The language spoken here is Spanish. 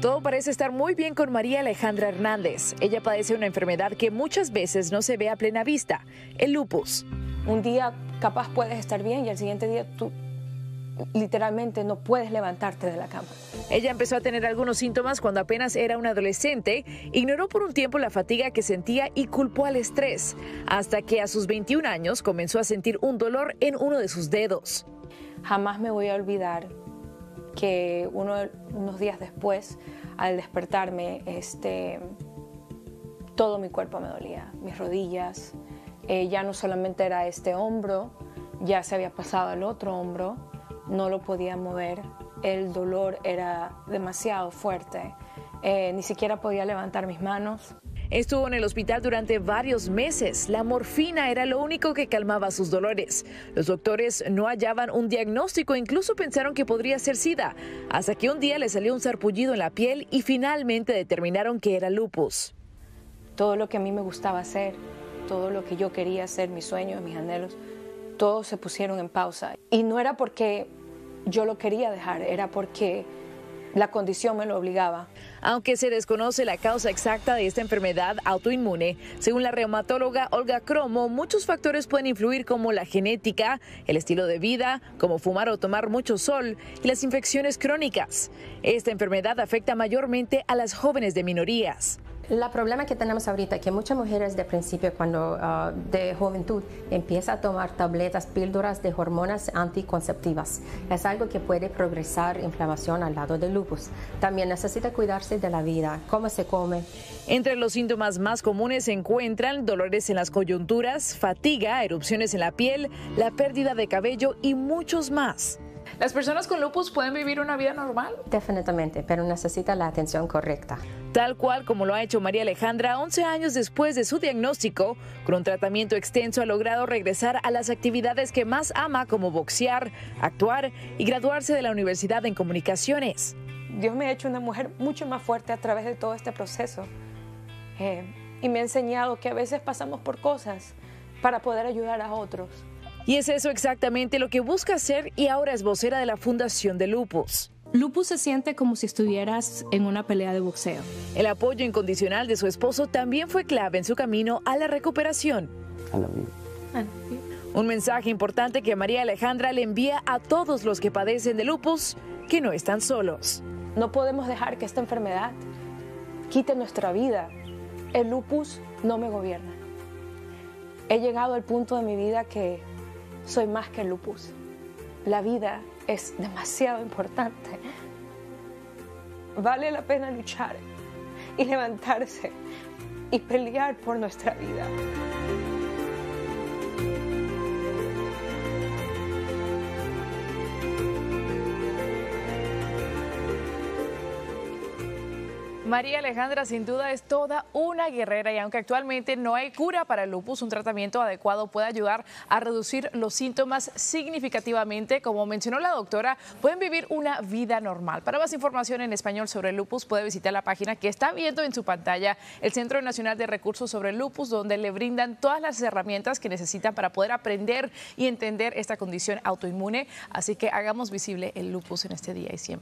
Todo parece estar muy bien con María Alejandra Hernández. Ella padece una enfermedad que muchas veces no se ve a plena vista, el lupus. Un día capaz puedes estar bien y al siguiente día tú literalmente no puedes levantarte de la cama. Ella empezó a tener algunos síntomas cuando apenas era una adolescente, ignoró por un tiempo la fatiga que sentía y culpó al estrés, hasta que a sus 21 años comenzó a sentir un dolor en uno de sus dedos. Jamás me voy a olvidar que unos días después, al despertarme, todo mi cuerpo me dolía, mis rodillas, ya no solamente era este hombro, ya se había pasado al otro hombro, no lo podía mover, el dolor era demasiado fuerte, ni siquiera podía levantar mis manos. Estuvo en el hospital durante varios meses. La morfina era lo único que calmaba sus dolores. Los doctores no hallaban un diagnóstico e incluso pensaron que podría ser SIDA, hasta que un día le salió un sarpullido en la piel y finalmente determinaron que era lupus. Todo lo que a mí me gustaba hacer, todo lo que yo quería hacer, mis sueños, mis anhelos, todos se pusieron en pausa. Y no era porque yo lo quería dejar, era porque la condición me lo obligaba. Aunque se desconoce la causa exacta de esta enfermedad autoinmune, según la reumatóloga Olga Cromo, muchos factores pueden influir como la genética, el estilo de vida, como fumar o tomar mucho sol y las infecciones crónicas. Esta enfermedad afecta mayormente a las jóvenes de minorías. El problema que tenemos ahorita es que muchas mujeres de principio, cuando de juventud, empiezan a tomar tabletas, píldoras de hormonas anticonceptivas. Es algo que puede progresar inflamación al lado del lupus. También necesita cuidarse de la vida, cómo se come. Entre los síntomas más comunes se encuentran dolores en las coyunturas, fatiga, erupciones en la piel, la pérdida de cabello y muchos más. ¿Las personas con lupus pueden vivir una vida normal? Definitivamente, pero necesita la atención correcta. Tal cual como lo ha hecho María Alejandra, 11 años después de su diagnóstico, con un tratamiento extenso ha logrado regresar a las actividades que más ama, como boxear, actuar y graduarse de la Universidad en Comunicaciones. Dios me ha hecho una mujer mucho más fuerte a través de todo este proceso. Y me ha enseñado que a veces pasamos por cosas para poder ayudar a otros. Y es eso exactamente lo que busca hacer y ahora es vocera de la Fundación de Lupus. Lupus se siente como si estuvieras en una pelea de boxeo. El apoyo incondicional de su esposo también fue clave en su camino a la recuperación. Un mensaje importante que María Alejandra le envía a todos los que padecen de lupus, que no están solos. No podemos dejar que esta enfermedad quite nuestra vida. El lupus no me gobierna. He llegado al punto de mi vida que soy más que el lupus. La vida es demasiado importante. Vale la pena luchar y levantarse y pelear por nuestra vida. María Alejandra sin duda es toda una guerrera y aunque actualmente no hay cura para el lupus, un tratamiento adecuado puede ayudar a reducir los síntomas significativamente. Como mencionó la doctora, pueden vivir una vida normal. Para más información en español sobre el lupus puede visitar la página que está viendo en su pantalla, el Centro Nacional de Recursos sobre el Lupus, donde le brindan todas las herramientas que necesitan para poder aprender y entender esta condición autoinmune. Así que hagamos visible el lupus en este día y siempre.